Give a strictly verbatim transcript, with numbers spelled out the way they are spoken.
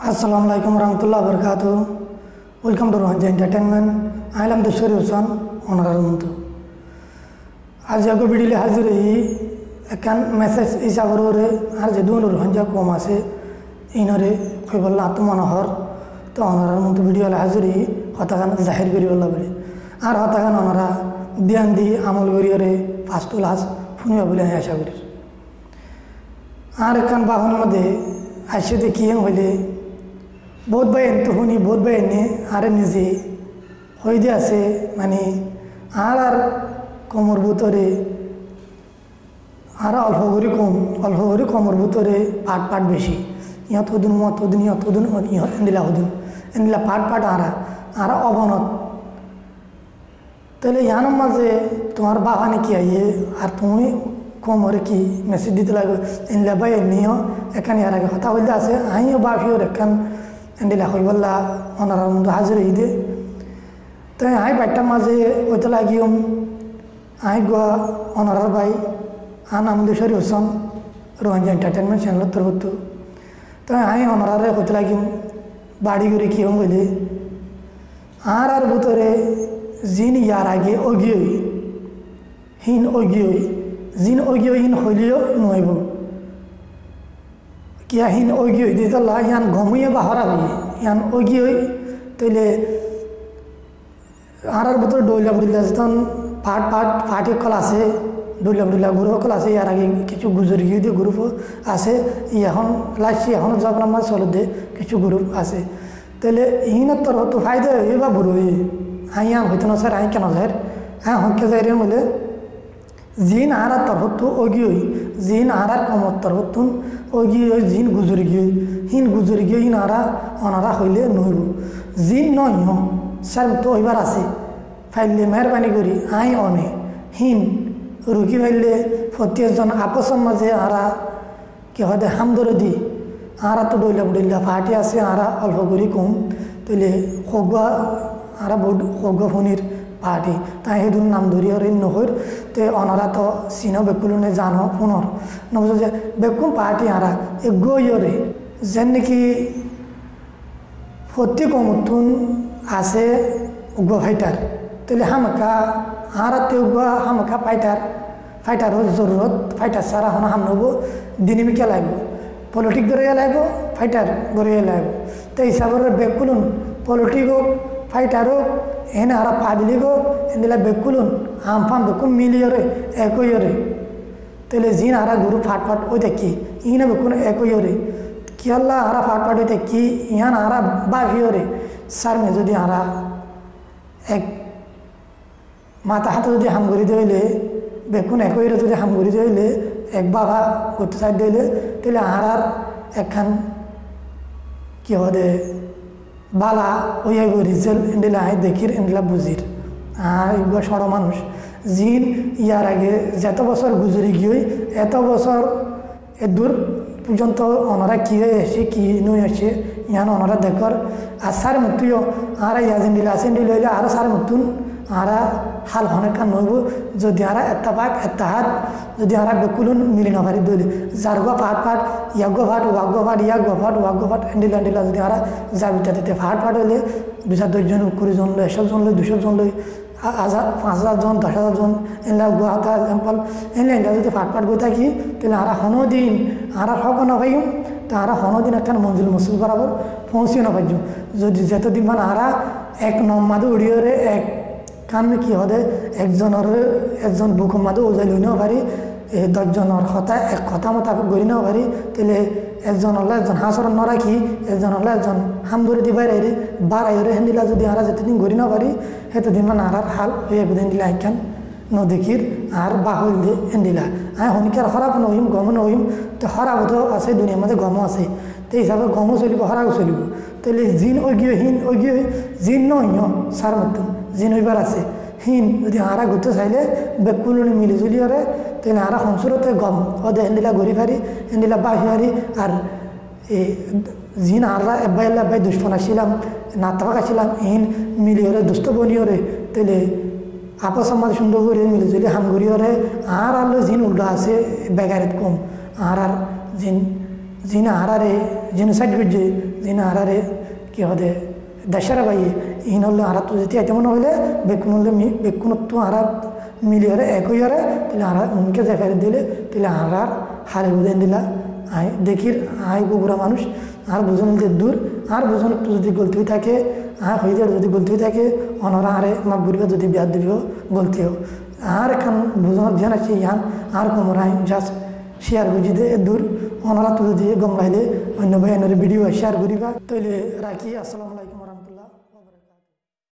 Assalamu alaikum warahmatullahi wabarakatuh. Welcome to Rohanja Entertainment. I am the Shari Hussain, Honorable Muntu. आज जाको video हाजिर ही एकान message इस आवरोरे आज जदून रोहंजा को मासे इनरे कोई बल्ला तो मनोहर तो Honorable Muntu वीडियो हाजिर ही हतागान जाहिर करी बल्ला बले आर हतागान हमारा ध्यान दी आमल करियोरे फास्ट क्लास फुनिया बले आशा करी आर एकान बाहन मध्य आशे देखिए बोले बहुत भाई तो हुनी बहुत भाई ने आरे निजे हो दिया से माने आर आर कमर भूतरे आर अल्प करी कम अल्प करी कमर भूतरे पाट पाट बेशी यहाँ तो दिन मत तो दिन यहाँ तो दिन यहाँ इंदिला हो दिन इंदिला पाट पाट आरा आरा अवनत तले यहाँ नम्बर से तुम्हारे बाबा ने किया ये आर तुम्हें कमर की मैसेज दी लगे इंदिला भाई नहीं हो एकान यार के खता बोलते आसे आइयो बाफी और एकान इंदिला कोई बल्ला Honorable Muntu हाजिर ही दे तो यहाँ बैठा माजे वो लगी हम आई गुआ Honorable भाई हाँ नाम दे Shari Hussain रोहंजा एंटरटेनमेंट चैनल तरबतु तो यहाँ Honorable वो लगी बाड़ी गुरी की हम बोले आर आर बुतरे जिन यार आगे ओगियो हिन ओगियो जिन ओगियो हिन होलियो नुएबो क्या हिन ओगियो दे तो ला यान घमुए बाहरा भी यान ओगियो तेले आर आर बुतर डोला बुला जतन पाट पाट पाटे क्लासे डोला बुला गुरु क्लासे यार आगे किचु गुजरी गई दे ग्रुप आसे यहन लास्ट यहन जब नाम सोल दे किचु ग्रुप आसे तेले हिन तर तो फायदा ये बा बुरो ये हाँ यहाँ होते ना सर आई क्या ना सर हाँ हम क्या जाए बोले जिन आरा तरहतु ओगियो जिन आरा कमत तरहतुन ओगियो जिन गुजरी गई हिन गुजरी गई हिन आरा अनारा होइले नहरु जिन नहीं हो सर तो इबार आसे फाइले मेहरबानी करी आई अने हिन रुकी फाइले फतिया जन आपस मजे आरा कि हदे हमदरदी आरा तो डोला बुडला फाटी आसे आरा अल्प करी कम तले खगुआ आरा बोड खगुआ फनिर पार्टी ताई हेदुन नाम धरी और इन नहर ते अनारा तो सीनो बेकुल ने जानो पुनर नबज जे बेकुल पार्टी आरा एक गोयोरे जन की फत्ती कमुतुन आसे उगो फाइटर तेले हम का आरा ते उगो हम का फाइटर फाइटर हो जरूरत फाइटर सारा होना हम नबो दिन में क्या लागो पॉलिटिक करे लागो फाइटर करे लागो ते हिसाब रे बेकुलुन पॉलिटिको फाइटरो एन आरा पादलिगो इंदिला बेकुलुन आम फाम बेकुल मिलियोरे एको योरे तेले जिन आरा गुरु फाट फाट ओ देखी इने बेकुल एको योरे कियल्ला आरा फाट फाट ओ देखी यान आरा बाफियोरे सर में जदि आरा एक माता हाथ जदि हम गुरी देले बेकुन एको योरे जदि हम गुरी देले एक बाबा गुट साइड देले तेले आरार एकखान कि होदे बाला ओया गो रिजल्ट इंडिला है देखिर इंडिला बुझिर আর এগুলো সড় মানুষ জিন ইয়ার আগে যত বছর গুজরি গিয়ে এত বছর এ দূর পর্যন্ত ওনারা কী হয়ে এসে কী নয় এসে ইয়ান ওনারা দেখর আর সার মৃত্যুও আরা ইয়াজিন দিলে আসেন দিলে হইলে আরও সার মৃত্যুন আরা হাল হনেকা নইব যদি আরা একটা পাক একটা হাত যদি আরা বেকুলুন মিলি না পারি দলি যারগো ফাট ফাট ইয়াগো ফাট ওয়াগো ফাট ইয়াগো ফাট ওয়াগো ফাট এন্ডিলা এন্ডিলা যদি আরা যাবিটা দিতে ফাট ফাট হইলে দুই চার দশজন কুড়ি জন লই একশো জন লই দুশো জন লই হাজার পাঁচ হাজার জন দশ হাজার জন এনলা গুয়াহাটা এক্সাম্পল এনলা এনলা যদি ফাট ফাট গই থাকি তাহলে আরা হনো দিন আরা হক না পাইম তা আরা হনো দিন একটা মঞ্জিল মসজিদ বরাবর পৌঁছিও না পাইম যদি যতদিন মানে আরা এক নম্মাদে উড়িয়ে এক কান কি হদে একজনের একজন বুকুমাদে ওজাই লই নেওয়া পারি এই দশজনের কথা এক কথা মোতাবেক গড়ি নেওয়া পারি তাহলে একজন হলে একজন হাঁসর নরাখি একজন হলে একজন হাম ধরে দি বাইরে বাড়াই হেন্দিলা যদি আরা যেতদিন গড়ি নেওয়া পারি সেতদিন মানে আরার হাল হয়ে বেদিন দিলা একখান নদীকির আর বাহুল দিয়ে হেন্দিলা আমি হনিকার হরাপ নহিম গম নহিম তো হরাবতো আছে দুনিয়ার মধ্যে গমও আছে তো হিসাবে গমও চলিব হরাও চলিব তাহলে জিন অগিয়ে হিন অগিয়ে জিন নহিও সার মতন জিন হইবার আছে হিন যদি আরা ঘুরতে চাইলে বেকুলনি মিলি জুলি হরে তাহলে আরা সংসুরতে গম ওদে হেন্দিলা ঘুরি ফারি হেন্দিলা বাহি হারি আর এই জিন আরা এব্বাই এব্বাই দুষ্পন আসছিলাম নাতাবাক আসছিলাম হিন মিলি হরে দুষ্ট বনি হরে তাহলে আপস আমাদের সুন্দর করে মিলি জুলি হামগুড়ি হরে আর আলো জিন উল্টা আছে বেগারেত কম আর আর জিন জিনা হারারে জেনোসাইড করছে জিনা হারারে কি হদে দেশেরা বাইয়ে ইন হলে হারা তো যেতে এতে মনে হলে বেকুন হলে বেকুনত্ব হারা মিলি হরে একই হরে তাহলে হারা মুখে যে ফেরে দিলে তাহলে হারার হারে বুঝেন দিলা আয় দেখির আয় গোবরা মানুষ আর বুঝন দূর আর বুঝন একটু যদি গলতি হয়ে থাকে আর হয়ে যায় যদি গলতি হয়ে থাকে অনরা আরে মাপ ঘুরিব যদি বিয়াদ দিব গলতি হোক আর এখন বুঝন ধ্যান আছে ইয়ান আর কমরাই জাস্ট শেয়ার বুঝি দে দূর অনরা তো যদি গমলাইলে অন্য ভাই ভিডিও শেয়ার করিবা তাইলে রাখি আসসালামু আলাইকুম।